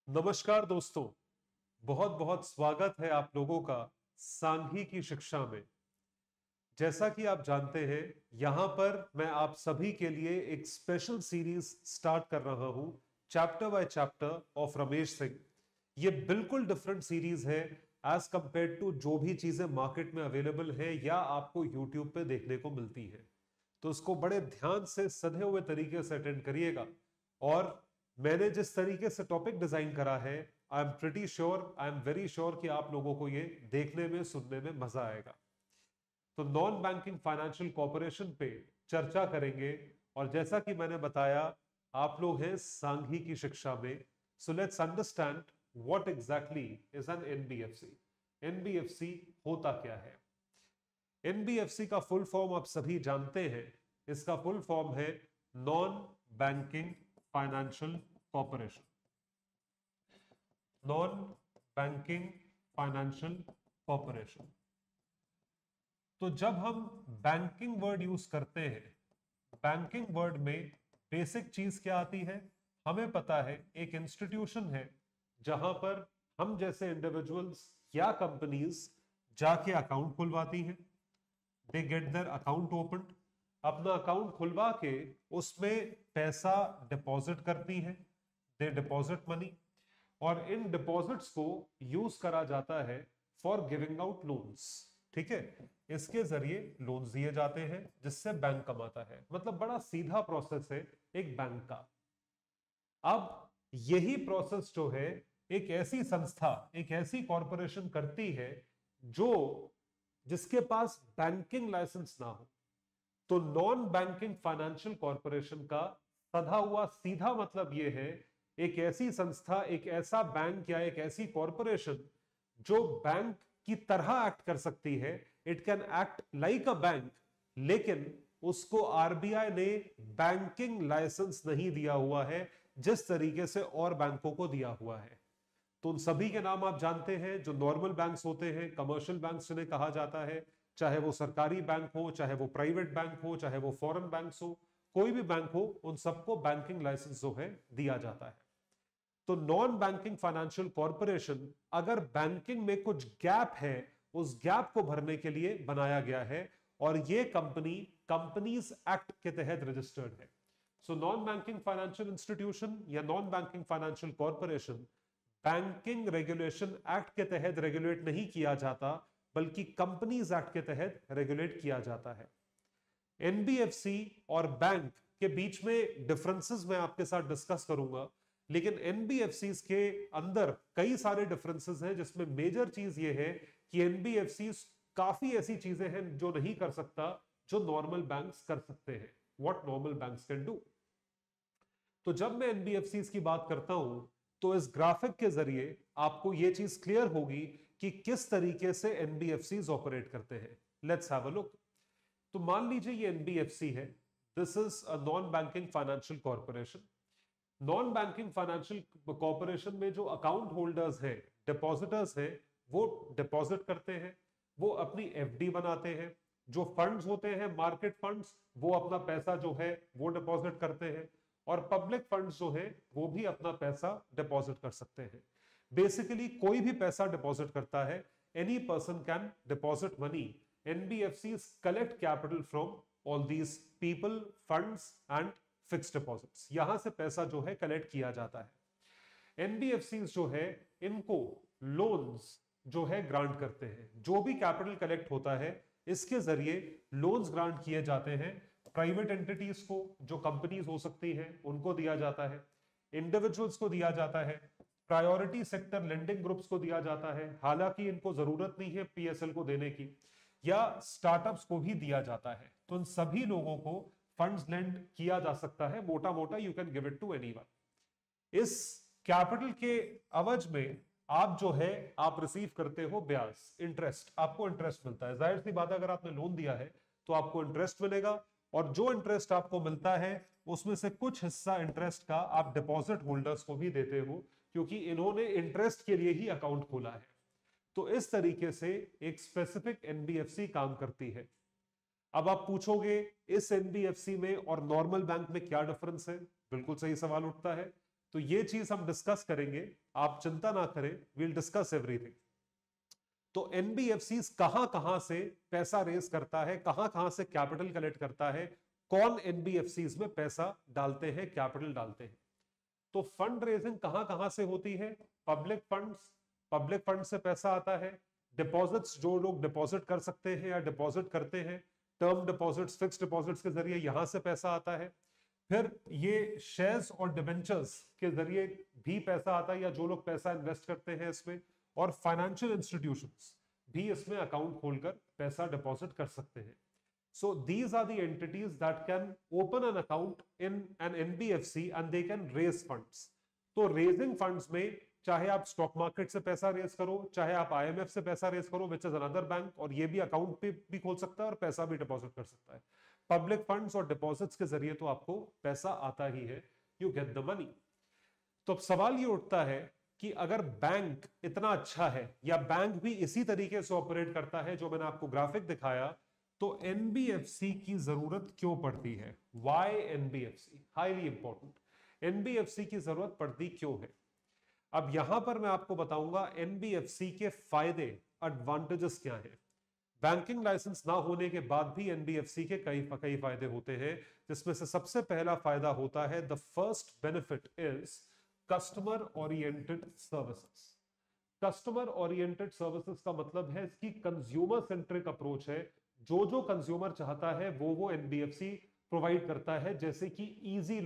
नमस्कार दोस्तों, बहुत बहुत स्वागत है आप लोगों का सांख्यिकी शिक्षा में। जैसा कि आप जानते हैं, यहां पर मैं आप सभी के लिए एक स्पेशल सीरीज स्टार्ट कर रहा हूं, chapter by chapter of Ramesh Singh. ये बिल्कुल डिफरेंट सीरीज है एज कंपेयर टू जो भी चीजें मार्केट में अवेलेबल है या आपको यूट्यूब पे देखने को मिलती है। तो उसको बड़े ध्यान से सधे हुए तरीके से अटेंड करिएगा। और मैंने जिस तरीके से टॉपिक डिजाइन करा है, I am pretty sure, I am very sure कि आप लोगों को ये देखने में सुनने में मजा आएगा। तो नॉन बैंकिंग फाइनेंशियल कॉर्पोरेशन पे चर्चा करेंगे। और जैसा कि मैंने बताया, आप लोग हैं सांख्यिकी शिक्षा में। So let's understand what exactly is an NBFC. NBFC होता क्या है? एनबीएफसी का फुल फॉर्म आप सभी जानते हैं। इसका फुल फॉर्म है non banking financial corporation. Non banking financial corporation. तो जब हम बैंकिंग वर्ड यूज करते हैं, बैंकिंग वर्ड में बेसिक चीज क्या आती है? हमें पता है एक इंस्टीट्यूशन है जहां पर हम जैसे इंडिविजुअल्स या कंपनीज जाके अकाउंट खुलवाती हैं। They get their account open, अपना अकाउंट खुलवा के उसमें पैसा डिपॉजिट करती हैं। दे डिपॉजिट मनी, और इन डिपॉजिट्स को यूज करा जाता है फॉर गिविंग आउट लोन्स। ठीक है, इसके जरिए लोन्स दिए जाते हैं जिससे बैंक कमाता है। मतलब बड़ा सीधा प्रोसेस है एक बैंक का। अब यही प्रोसेस जो है एक ऐसी संस्था, एक ऐसी कॉरपोरेशन करती है जो जिसके पास बैंकिंग लाइसेंस ना हो। तो नॉन बैंकिंग फाइनेंशियल कॉरपोरेशन का सधा हुआ सीधा मतलब यह है, एक ऐसी संस्था, एक ऐसा बैंक या एक ऐसी कॉरपोरेशन जो बैंक की तरह एक्ट कर सकती है। It can act like a bank, लेकिन उसको आरबीआई ने बैंकिंग लाइसेंस नहीं दिया हुआ है जिस तरीके से और बैंकों को दिया हुआ है। तो उन सभी के नाम आप जानते हैं जो नॉर्मल बैंक्स होते हैं, कमर्शियल बैंक्स जिन्हें कहा जाता है। चाहे वो सरकारी बैंक हो, चाहे वो प्राइवेट बैंक हो, चाहे वो फॉरेन बैंक्स हो, कोई भी बैंक हो, उन सबको बैंकिंग लाइसेंस जो है दिया जाता है। तो नॉन बैंकिंग फाइनेंशियल कॉरपोरेशन अगर बैंकिंग में कुछ गैप है, उस गैप को भरने के लिए बनाया गया है। और ये कंपनी कंपनीज एक्ट के तहत रजिस्टर्ड है। So non banking financial institution या non banking financial corporation banking regulation act के तहत रेगुलेट नहीं किया जाता, बल्कि कंपनीज एक्ट के तहत रेगुलेट किया जाता है। एनबीएफसी और बैंक के बीच में डिफरेंसेस मैं आपके साथ डिस्कस करूंगा, लेकिन एनबीएफसी के अंदर कई सारे डिफरेंसेस हैं, जिसमें मेजर चीज ये है कि एनबीएफसी काफी ऐसी चीजें हैं जो नहीं कर सकता जो नॉर्मल बैंक्स कर सकते हैं। What normal banks can do. तो जब मैं एनबीएफसी की बात करता हूं, तो इस ग्राफिक के जरिए आपको यह चीज क्लियर होगी कि किस तरीके से एनबीएफसी ऑपरेट करते हैं। Let's have a look. तो मान लीजिए ये एनबीएफसी है। This is a non banking financial corporation. Non banking financial corporation में जो अकाउंट होल्डर्स हैं, डिपॉजिटर्स हैं, वो डिपॉजिट करते हैं, वो अपनी एफडी बनाते हैं। जो फंड्स होते हैं, मार्केट फंड्स, वो अपना पैसा जो है वो डिपॉजिट करते हैं। और पब्लिक फंड्स जो है वो भी अपना पैसा डिपॉजिट कर सकते हैं। बेसिकली कोई भी पैसा डिपॉजिट करता है, any person can deposit money. NBFCs collect capital from all these people, funds and fixed deposits. यहां से पैसा जो है कलेक्ट किया जाता है। एनबीएफसी जो है इनको लोन्स जो है ग्रांट करते हैं। जो भी कैपिटल कलेक्ट होता है, इसके जरिए लोन्स ग्रांट किए जाते हैं। प्राइवेट एंटिटीज को, जो कंपनीज हो सकती हैं, उनको दिया जाता है। इंडिविजुअल्स को दिया जाता है। प्रायोरिटी सेक्टर लेंडिंग ग्रुप्स को दिया जाता है, हालांकि इनको जरूरत नहीं है पीएसएल को देने की। या स्टार्टअप्स को भी दिया जाता है। तो इन सभी लोगों को फंड्स लेंड किया जा सकता है। मोटा मोटा you can give it to anyone. इस कैपिटल के अवज में आप जो है आप रिसीव करते हो ब्याज, इंटरेस्ट। आपको इंटरेस्ट मिलता है। जाहिर सी बात है, अगर आपने लोन दिया है तो आपको इंटरेस्ट मिलेगा। और जो इंटरेस्ट आपको मिलता है, उसमें से कुछ हिस्सा इंटरेस्ट का आप डिपॉजिट होल्डर्स को भी देते हो, क्योंकि इन्होंने इंटरेस्ट के लिए ही अकाउंट खोला है। तो इस तरीके से एक स्पेसिफिक एनबीएफसी काम करती है। अब आप पूछोगे इस एनबीएफसी में और नॉर्मल बैंक में क्या डिफरेंस है? बिल्कुल सही सवाल उठता है। तो ये चीज हम डिस्कस करेंगे, आप चिंता ना करें, वील डिस्कस एवरीथिंग। तो एनबीएफसी कहां कहां से पैसा रेज करता है, कहां कहां से कैपिटल कलेक्ट करता है, कौन एनबीएफसी में पैसा डालते हैं, कैपिटल डालते हैं। तो फंड रेजिंग कहां कहां से होती है? पब्लिक फंड्स, पब्लिक फंड से पैसा आता है। डिपॉजिट्स, जो लोग डिपॉजिट कर सकते हैं या डिपॉजिट करते हैं, टर्म डिपॉजिट्स, फिक्स्ड डिपॉजिट्स के जरिए यहां से पैसा आता है। फिर ये शेयर्स और डिबेंचर्स के जरिए भी पैसा आता है, या जो लोग पैसा इन्वेस्ट करते हैं इसमें। और फाइनेंशियल इंस्टीट्यूशंस भी इसमें अकाउंट खोलकर पैसा डिपॉजिट कर सकते हैं। So these are the entities that can open an account in an NBFC and they can raise funds. तो रेजिंग फंड्स में चाहे आप स्टॉक मार्केट से पैसा रेज करो, चाहे आप आईएमएफ से पैसा रेज करो, विच इज अनदर बैंक, और ये भी अकाउंट पे भी खोल सकता है और पैसा भी डिपॉजिट कर सकता है। पब्लिक फंड्स और डिपॉजिट्स के जरिए तो आपको पैसा आता ही है, यू गेट द मनी। तो अब सवाल ये उठता है कि अगर बैंक इतना अच्छा है, या बैंक भी इसी तरीके से ऑपरेट करता है जो मैंने आपको ग्राफिक दिखाया, तो एनबीएफसी की जरूरत क्यों पड़ती है? Why NBFC? Highly important. NBFC की जरूरत पड़ती क्यों है? अब यहां पर मैं आपको बताऊंगा एनबीएफसी के फायदे, एडवांटेजेस क्या हैं। बैंकिंग लाइसेंस ना होने के बाद भी एनबीएफसी के कई फायदे होते हैं, जिसमें से सबसे पहला फायदा होता है, the first benefit is customer oriented services. Customer oriented services का मतलब है इसकी कंज्यूमर सेंट्रिक अप्रोच है। जो कंज्यूमर चाहता है वो एनबीएफसी प्रोवाइड करता है, जैसे कि इजी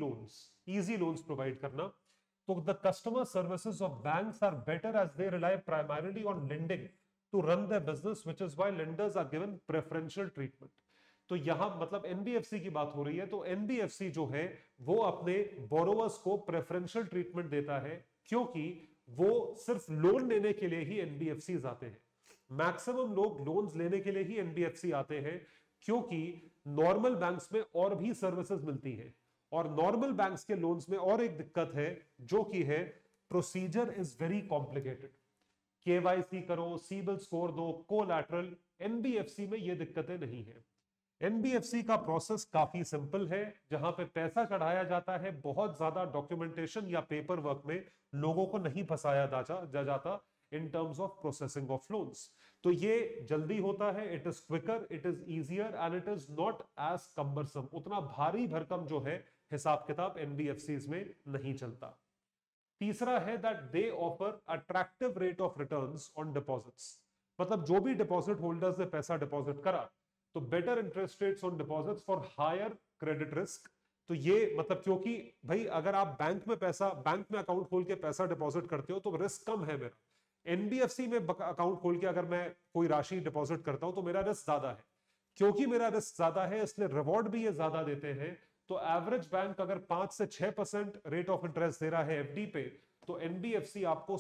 लोन्स प्रोवाइड करना। तो the customer services of banks are better as they rely primarily on lending to run their business, which is why lenders are given preferential treatment. तो यहां मतलब एनबीएफसी की बात हो रही है, तो एनबीएफसी जो है वो अपने बोरोवर्स को प्रेफरेंशियल ट्रीटमेंट देता है, क्योंकि वो सिर्फ लोन लेने के लिए ही एनबीएफसी आते हैं। मैक्सिमम लोग लोन्स लेने के लिए ही एनबीएफसी आते हैं, क्योंकि नॉर्मल बैंक्स में और भी सर्विसेज मिलती है। और नॉर्मल बैंक्स के लोन्स में और एक दिक्कत है, जो कि है procedure is very complicated. KYC करो, सिबिल स्कोर दो, कोलैटरल। एनबीएफसी में ये दिक्कतें नहीं है। एनबीएफसी का प्रोसेस काफी सिंपल है, जहां पे पैसा चढ़ाया जाता है, बहुत ज्यादा डॉक्यूमेंटेशन या पेपर वर्क में लोगों को नहीं फंसाया जाता in terms of processing of loans. तो ये जल्दी होता है, it is quicker, it is easier and it is not as cumbersome. उतना भारी भरकम जो है हिसाब किताब एनबीएफसीज में नहीं चलता। तीसरा है that they offer attractive rate of returns on deposits. मतलब जो भी डिपॉजिट होल्डर्स ने पैसा डिपॉजिट करा, तो better interest rates on deposits for higher credit risk. तो ये मतलब, क्योंकि भाई अगर आप बैंक में अकाउंट खोल के पैसा डिपॉजिट करते हो तो रिस्क कम है मेरा। एनबीएफसी में अकाउंट खोल के अगर मैं कोई राशि डिपॉजिट करता हूं तो मेरा रिस्क ज्यादा है। क्योंकि मेरा रिस्क ज्यादा है, इसलिए रिवॉर्ड भी ये ज्यादा देते हैं। तो एवरेज बैंक अगर 5 से 6% रेट ऑफ इंटरेस्ट दे रहा है एफडी पे, तो एनबीएफसी आपको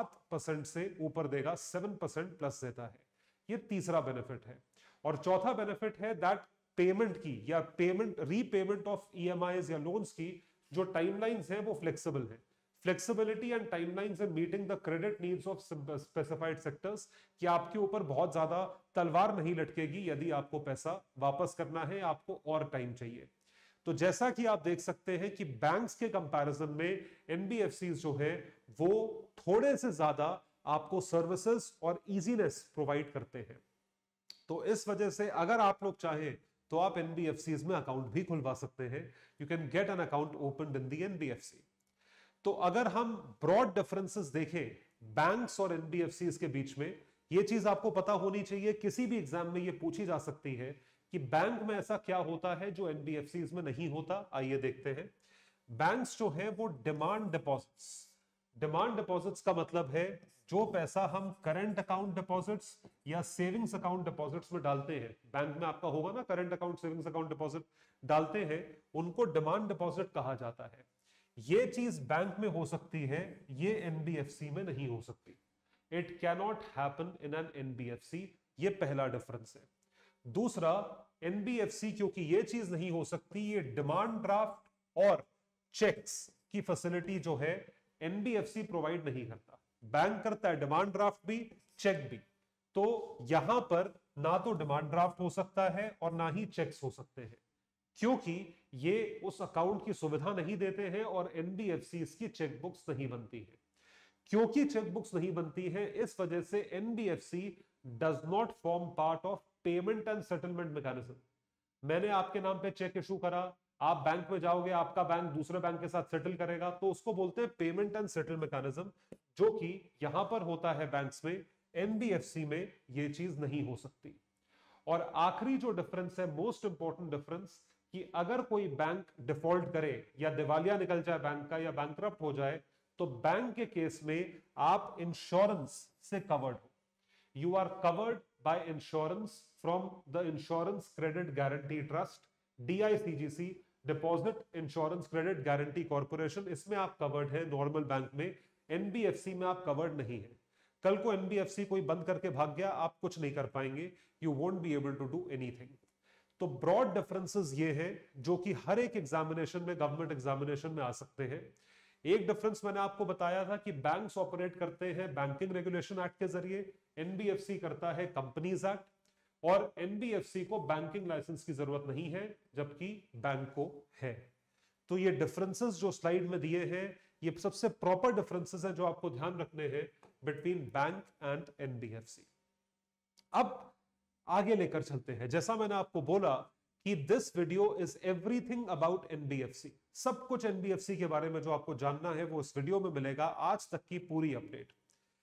7% से ऊपर देगा, 7% प्लस देता है। ये तीसरा बेनिफिट है। और चौथा बेनिफिट है दैट पेमेंट की, या रीपेमेंट ऑफ ईएमआईज या लोन्स की जो टाइमलाइंस है वो फ्लेक्सिबल है। Flexibility and timelines in meeting the credit needs of specified sectors, कि आपके ऊपर बहुत ज्यादा तलवार नहीं लटकेगी यदि आपको पैसा वापस करना है, आपको और टाइम चाहिए। तो जैसा कि आप देख सकते हैं कि बैंक्स के कंपैरिजन में एनबीएफसी जो है वो थोड़े से ज्यादा आपको सर्विसेज और इजीनेस प्रोवाइड करते हैं। तो इस वजह से अगर आप लोग चाहें तो आप एनबीएफसीज में अकाउंट भी खुलवा सकते हैं। You can get an account open in the NBFC. तो अगर हम ब्रॉड डिफरेंसेस देखें बैंक्स और एनबीएफसीज के बीच में, यह चीज आपको पता होनी चाहिए, किसी भी एग्जाम में यह पूछी जा सकती है कि बैंक में ऐसा क्या होता है जो एनबीएफसीज में नहीं होता। आइए देखते हैं। बैंक्स जो है वो डिमांड डिपॉजिट्स का मतलब है जो पैसा हम करंट अकाउंट डिपॉजिट्स या सेविंग्स अकाउंट डिपॉजिट्स में डालते हैं। बैंक में आपका होगा ना current account, savings account deposit डालते हैं, उनको डिमांड डिपॉजिट कहा जाता है। ये चीज बैंक में हो सकती है, ये एनबीएफसी में नहीं हो सकती। It cannot happen in an NBFC. ये पहला डिफरेंस है। दूसरा, एनबीएफसी क्योंकि ये चीज नहीं हो सकती, ये डिमांड ड्राफ्ट और चेक्स की फैसिलिटी जो है एनबीएफसी प्रोवाइड नहीं करता। बैंक करता है डिमांड ड्राफ्ट भी, चेक भी। तो यहां पर ना तो डिमांड ड्राफ्ट हो सकता है और ना ही चेक्स हो सकते हैं। क्योंकि ये उस अकाउंट की सुविधा नहीं देते हैं और एनबीएफसी की चेकबुक्स नहीं बनती है। क्योंकि चेकबुक्स नहीं बनती है, इस वजह से NBFC does not form part of payment and settlement mechanism. मैंने आपके नाम पे चेक इशू करा, आप बैंक में जाओगे, आपका बैंक दूसरे बैंक के साथ सेटल करेगा, तो उसको बोलते हैं पेमेंट एंड सेटल मैकेनिज्म, जो कि यहां पर होता है बैंक्स में, एनबीएफसी में ये चीज नहीं हो सकती। और आखिरी जो डिफरेंस है, मोस्ट इंपॉर्टेंट डिफरेंस, कि अगर कोई बैंक डिफॉल्ट करे या दिवालिया निकल जाए बैंक का या बैंकरप्ट हो जाए, तो बैंक के केस में आप इंश्योरेंस से कवर्ड हो। You are covered by insurance from the insurance credit guarantee trust, DICGC, deposit insurance credit guarantee corporation, इसमें आप कवर्ड है नॉर्मल बैंक में। एनबीएफसी में आप कवर्ड नहीं है। कल को एनबीएफसी कोई बंद करके भाग गया, आप कुछ नहीं कर पाएंगे, you won't be able to do anything. तो ब्रॉड डिफरेंसेस ये हैं जो कि हर एक एग्जामिनेशन में, गवर्नमेंट एग्जामिनेशन में आ सकते हैं। एक डिफरेंस मैंने आपको बताया था कि बैंक्स ऑपरेट करते हैं बैंकिंग रेगुलेशन एक्ट के जरिए, एनबीएफसी करता है कंपनीज एक्ट, और एनबीएफसी को बैंकिंग लाइसेंस की जरूरत नहीं है जबकि बैंक को है। तो ये डिफरेंसेस जो स्लाइड में दिए हैं, ये सबसे प्रॉपर डिफरेंसेस हैं जो आपको ध्यान रखने हैं बिटवीन बैंक एंड एनबीएफसी। अब आगे लेकर चलते हैं। जैसा मैंने आपको बोला कि this video is everything about NBFC, सब कुछ एनबीएफसी के बारे में जो आपको जानना है वो इस वीडियो में मिलेगा, आज तक की पूरी अपडेट।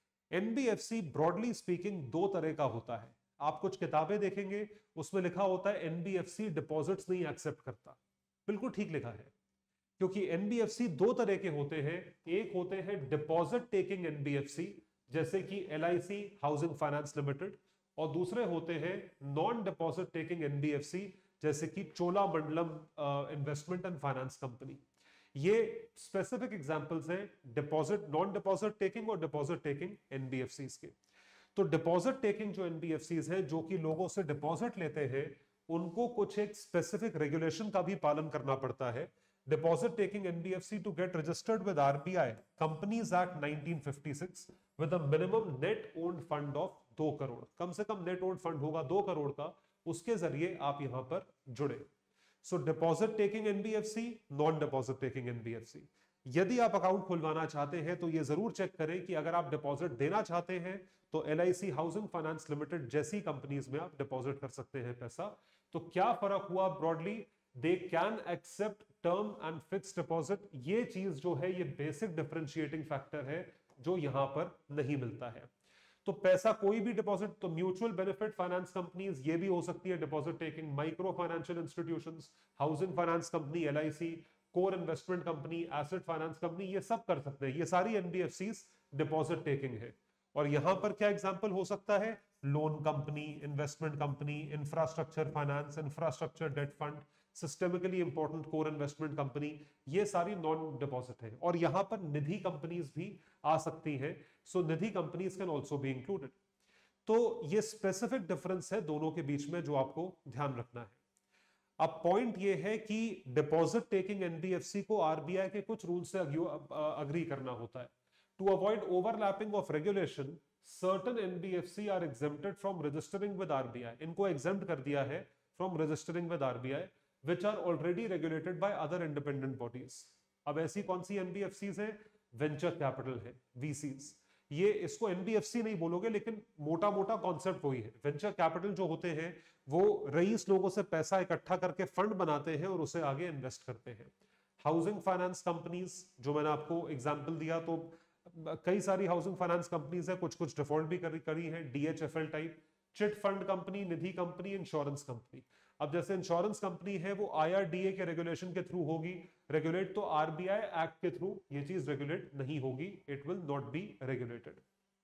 एनबीएफसी ब्रॉडली स्पीकिंग दो तरह का होता है। आप कुछ किताबें देखेंगे, उसमें लिखा होता है एनबीएफसी डिपॉजिट्स नहीं एक्सेप्ट करता, बिल्कुल ठीक लिखा है, क्योंकि एनबीएफसी दो तरह के होते हैं। एक होते हैं डिपॉजिट टेकिंग एनबीएफसी, जैसे कि एलआईसी हाउसिंग फाइनेंस लिमिटेड, और दूसरे होते हैं नॉन डिपॉजिट टेकिंग एनबीएफसी, जैसे कि Cholamandalam investment and finance company. ये स्पेसिफिक एग्जांपल्स हैं डिपॉजिट, नॉन डिपॉजिट टेकिंग और डिपॉजिट टेकिंग एनबीएफसीज के। तो डिपॉजिट टेकिंग जो एनबीएफसीज हैं, जो कि लोगों से डिपॉजिट लेते हैं, उनको कुछ एक स्पेसिफिक रेगुलेशन का भी पालन करना पड़ता है। Deposit taking NBFC to get registered with RBI companies act 1956 with a minimum net owned fund of 2 crore, कम से कम नेट ओन्ड फंड होगा 2 करोड़ का, उसके जरिए आप यहां पर जुड़े। So deposit taking NBFC, non deposit taking NBFC. यदि आप अकाउंट खुलवाना चाहते हैं तो यह जरूर चेक करें कि अगर आप डिपॉजिट देना चाहते हैं तो एलआईसी हाउसिंग फाइनेंस लिमिटेड जैसी कंपनीज में आप डिपॉजिट कर सकते हैं पैसा। तो क्या फर्क हुआ broadly, they can accept term and fixed deposit. ये चीज जो है, ये बेसिक डिफरेंशिएटिंग फैक्टर है जो यहां पर नहीं मिलता है। तो पैसा कोई भी डिपॉजिट, तो म्यूचुअल बेनिफिट फाइनेंस कंपनीज ये भी हो सकती है deposit taking, micro financial institutions, housing finance company LIC, core investment company, asset finance company, ये सब कर सकते हैं। ये सारी एनबीएफसीज डिपॉजिट टेकिंग है। और यहां पर क्या एग्जांपल हो सकता है, loan company, investment company, infrastructure finance, infrastructure debt fund, systemically important core investment company, ये सारी नॉन डिपॉजिट है। और यहां पर निधि कंपनीज भी आ सकती हैं, so Nidhi companies can also be included. तो ये स्पेसिफिक डिफरेंस है दोनों के बीच में जो आपको ध्यान रखना है। अब पॉइंट ये है कि डिपॉजिट टेकिंग एनबीएफसी को आरबीआई के कुछ रूल से अग्री करना होता है। To avoid overlapping of regulation, certain NBFC are exempted from registering with RBI. इनको एग्जेम्प्ट कर दिया है from registering with RBI, which are already regulated by other independent bodies। अब ऐसी कौन सी एनबीएफसीज हैं, वेंचर कैपिटल है, वीसीज। ये इसको एनबीएफसी नहीं बोलोगे, लेकिन मोटा मोटा कॉन्सेप्ट वही है। वेंचर कैपिटल जो होते हैं वो रईस लोगों से पैसा इकट्ठा करके फंड बनाते हैं और उसे आगे इन्वेस्ट करते हैं। हाउसिंग फाइनेंस कंपनीज जो मैंने आपको एग्जांपल दिया, तो कई सारी हाउसिंग फाइनेंस कंपनीज है, कुछ कुछ डिफॉल्ट भी करी है, DHFL type, chit fund company, Nidhi company, insurance company. अब जैसे इंश्योरेंस कंपनी है वो आईआरडीए के रेगुलेशन के थ्रू होगी रेगुलेट, तो आरबीआई एक्ट के थ्रू ये चीज रेगुलेट नहीं होगी, it will not be regulated.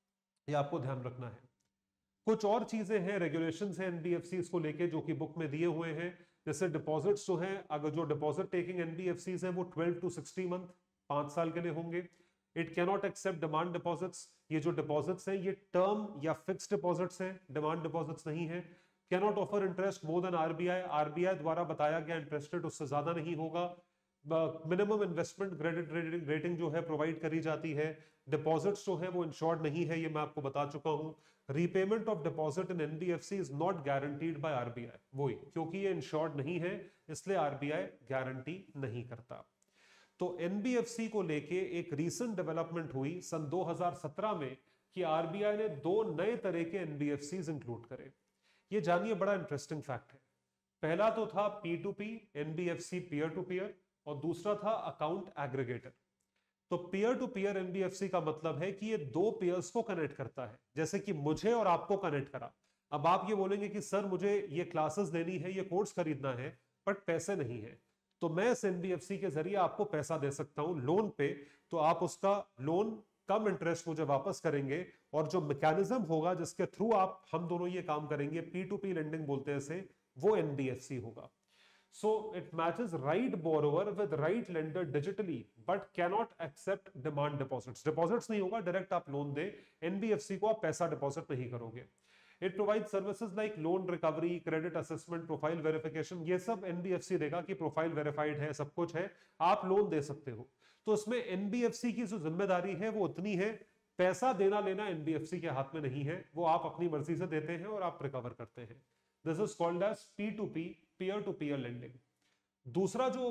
ये आपको ध्यान रखना है। कुछ और चीजें हैं, रेगुलेशंस हैं एनबीएफसी को लेके जो कि बुक में दिए हुए हैं। जैसे डिपॉजिट्स जो हैं, अगर जो डिपॉजिट टेकिंग एनबीएफसी हैं वो 12 to 60 मंथ, 5 साल के लिए होंगे। It cannot accept demand deposits. ये जो डिपॉजिट्स हैं ये टर्म या फिक्स्ड डिपॉजिट्स हैं, डिमांड डिपॉजिट्स नहीं है। Cannot offer interest more than RBI, RBI द्वारा बताया गया इंटरेस्ट रेट उससे ज्यादा नहीं होगा। मिनिमम इन्वेस्टमेंट क्रेडिट रेटिंग जो है प्रोवाइड करी जाती है। डिपॉजिट्स जो है वो इंश्योर्ड नहीं है, ये मैं आपको बता चुका हूं। Repayment of deposit in NBFC is not guaranteed by RBI, वही क्योंकि ये इंश्योर्ड नहीं है इसलिए आरबीआई गारंटी नहीं करता। तो एनबीएफसी को लेके एक रीसेंट डेवलपमेंट हुई सन 2017 में कि आरबीआई ने 2 नए तरह के एनबीएफसी इंक्लूड करे। ये जानिए, बड़ा इंटरेस्टिंग फैक्ट है। पहला तो था P2P NBFC peer to peer, और दूसरा था अकाउंट एग्रीगेटर। तो पीयर टू पीयर एनबीएफसी का मतलब है कि ये 2 पेयर्स को कनेक्ट करता है, जैसे कि मुझे और आपको कनेक्ट करा। अब आप ये बोलेंगे कि सर मुझे ये क्लासेस लेनी है, ये कोर्स खरीदना है, बट पैसे नहीं है, तो मैं इस एनबीएफसी के जरिए आपको पैसा दे सकता हूं लोन पे। तो आप उसका लोन कम इंटरेस्ट मुझे वापस करेंगे, और जो मैकेनिज्म होगा जिसके थ्रू आप हम दोनों ये काम करेंगे, P2P लेंडिंग बोलते हैं इसे, वो एनबीएफसी होगा। So it matches right borrower with right lender digitally, but cannot accept demand deposits. Deposits नहीं होगा, डायरेक्ट आप लोन दे, एनबीएफसी को आप पैसा डिपॉजिट नहीं करोगे। It provides services like loan recovery, credit assessment, profile verification। ये सब एनबीएफसी देगा कि प्रोफाइल वेरीफाइड है, सब कुछ है, आप लोन दे सकते हो। तो इसमें एनबीएफसी की जो जिम्मेदारी है वो उतनी है, पैसा देना लेना एनबीएफसी के हाथ में नहीं है, वो आप अपनी मर्जी से देते हैं और आप रिकवर करते हैं। This is called as P2P, peer to peer lending. दूसरा जो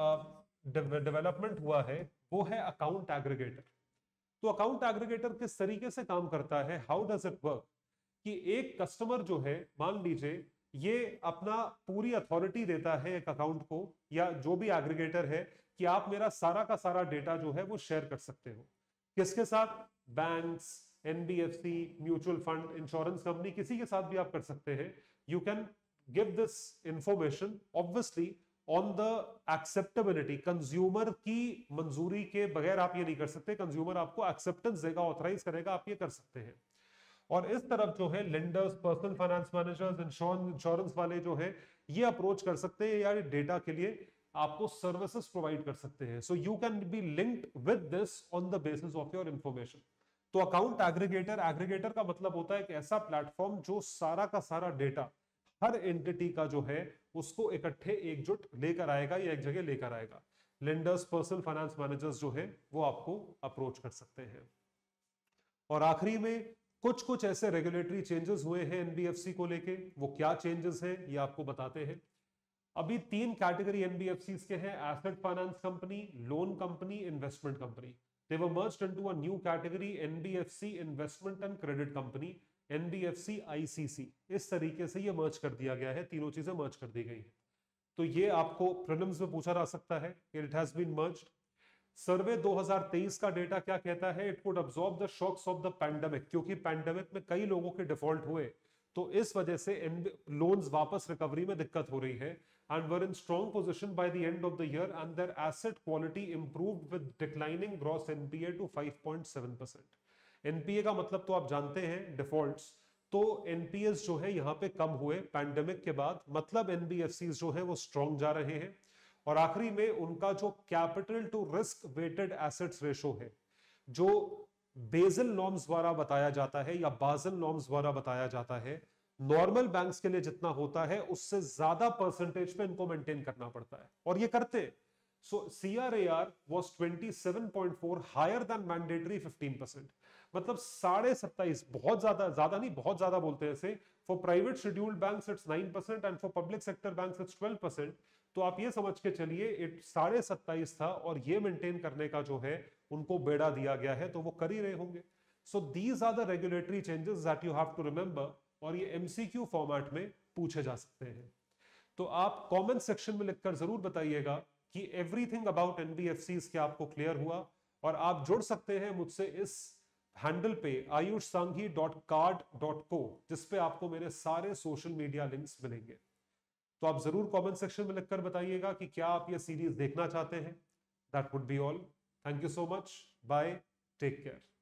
डेवलपमेंट हुआ है वो है अकाउंट एग्रीगेटर। तो अकाउंट एग्रीगेटर किस तरीके से काम करता है, हाउ डज इट वर्क, कि एक कस्टमर जो है, मान लीजिए ये अपना पूरी अथॉरिटी देता है एक अकाउंट को, या जो भी एग्रीगेटर है, कि आप मेरा सारा का सारा डेटा जो है वो शेयर कर सकते हो। किसके साथ? Banks, NBFC, mutual fund, insurance company, किसी के साथ भी आप कर सकते हैं। You can give this information obviously on the acceptability, consumer की मंजूरी के बगैर आप ये नहीं कर सकते, कंज्यूमर आपको एक्सेप्टेंस देगा, ऑथराइज करेगा, आप ये कर सकते हैं। और इस तरफ जो है lenders, personal finance managers, insurance वाले जो है ये अप्रोच कर सकते हैं, या डेटा के लिए आपको सर्विसेज प्रोवाइड कर सकते हैं। So you can be linked with this on the basis of your information. तो अकाउंट एग्रीगेटर, एग्रीगेटर का मतलब होता है एक ऐसा प्लेटफॉर्म जो सारा का सारा डेटा हर एंटिटी का जो है उसको इकट्ठे एकजुट लेकर आएगा या एक जगह लेकर आएगा। लेंडर्स, पर्सनल फाइनेंस मैनेजर्स जो है वो आपको अप्रोच कर सकते हैं। और आखिरी में कुछ ऐसे रेगुलेटरी चेंजेस हुए हैं एनबीएफसी को लेके, वो क्या चेंजेस हैं ये आपको बताते हैं। अभी 3 कैटेगरी एनबीएफसीज के हैं, asset finance company, loan company, investment company. They were merged into a new category, NBFC investment and credit company, NBFC ICC। इस तरीके से ये मर्ज कर दिया गया है, तीनों चीजें मर्ज कर दी गई है। तो ये आपको प्रीलिम्स में पूछा जा सकता है कि it has been merged. Survey 2023 का डेटा क्या कहता है? It could absorb the shocks of the pandemic, क्योंकि पैंडेमिक में कई लोगों के डिफॉल्ट हुए, तो इस वजह से लोन्स वापस रिकवरी में दिक्कत हो रही है, and were in strong position by the end of the year, and their asset quality improved with declining gross NPA to 5.7%। NPA का मतलब तो आप जानते हैं, डिफॉल्ट्स। तो NPAs जो है यहाँ पे कम हुए पैंडेमिक के बाद, मतलब NBFCs जो है वो स्ट्रॉन्ग जा रहे हैं। और आखिरी में उनका जो capital to risk weighted assets ratio है, जो बेसल नॉर्म्स द्वारा बताया जाता है या बाज़ल नॉर्म्स द्वारा बताया जाता है, नॉर्मल बैंक्स के लिए जितना होता है उससे ज्यादा परसेंटेज पे इनको मेंटेन करना पड़ता है, और ये करते। So CRAR was 27.4, higher than mandatory 15%। मतलब 27.5, बहुत ज्यादा नहीं, बहुत ज्यादा बोलते हैं इसे। For private scheduled banks it's 9% and for public sector banks it's 12%। तो आप ये समझ के चलिए इट 27.5 था, और ये मेंटेन करने का जो है उनको बेड़ा दिया गया है, तो वो कर ही रहे होंगे। So these are the regulatory changes that you have to remember, और ये MCQ फॉर्मेट में पूछे जा सकते हैं। तो आप कमेंट सेक्शन में लिखकर जरूर बताइएगा कि एवरीथिंग अबाउट एनबीएफसीज क्या आपको क्लियर हुआ। और आप जुड़ सकते हैं मुझसे इस हैंडल पे ayushsanghi.card.co, जिसपे आपको मेरे सारे सोशल मीडिया लिंक्स मिलेंगे। तो आप जरूर कमेंट सेक्शन में लिखकर बताइएगा कि क्या आप ये सीरीज देखना चाहते हैं। That would be all. Thank you so much, bye, take care.